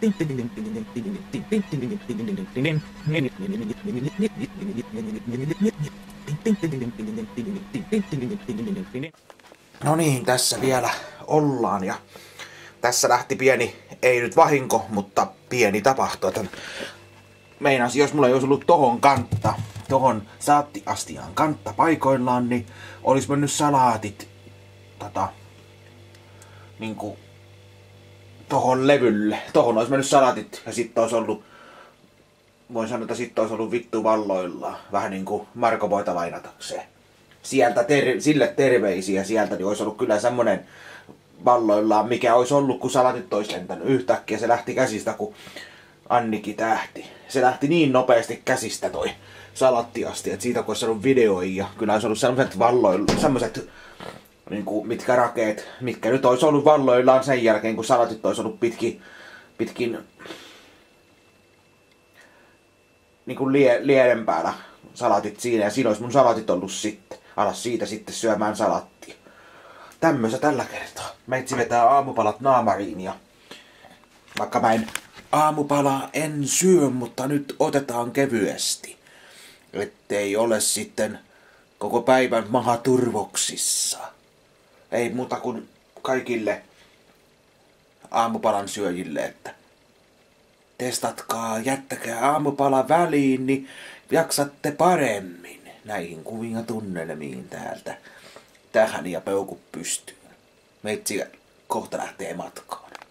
No niin, tässä vielä ollaan ja tässä lähti pieni, ei nyt vahinko, mutta pieni tapahtuma. Meinas, jos mulla ei olisi ollut tohon saattiastiaan kantta paikoillaan, niin olisi mennyt salaatit niinku tohon levylle. Tohon olisi mennyt salaatit ja sitten olisi ollut, voin sanoa, että sitten olisi ollut vittu valloillaan. Vähän niinku Marko Poita lainatakseen. Sieltä sille terveisiä sieltä, niin olisi ollut kyllä semmonen valloillaan, mikä olisi ollut, kun salatit olisi lentänyt. Yhtäkkiä se lähti käsistä, kun Annikki tähti. Se lähti niin nopeasti käsistä toi salattiasti, että siitä kun olisi saanut videoja, kyllä olisi ollut semmoset valloillaan, semmoset niinku mitkä rakeet, mitkä nyt olisi ollut valloillaan sen jälkeen, kun salatit olisi ollut pitkin niinku lieden päällä salatit siinä, ja siinä olisi mun salatit ollut sitten. Alas siitä sitten syömään salattia. Tämmöistä tällä kertaa. Meitsi vetää aamupalat naamariin ja vaikka mä aamupalaa en syö, mutta nyt otetaan kevyesti. Ettei ole sitten koko päivän maha turvoksissa. Ei muuta kuin kaikille aamupalan syöjille, että testatkaa, jättäkää aamupala väliin, niin jaksatte paremmin näihin kuviin ja tunnelmiin täältä. Tähän ja peukut pystyyn. Meitsi kohta lähtee matkaan.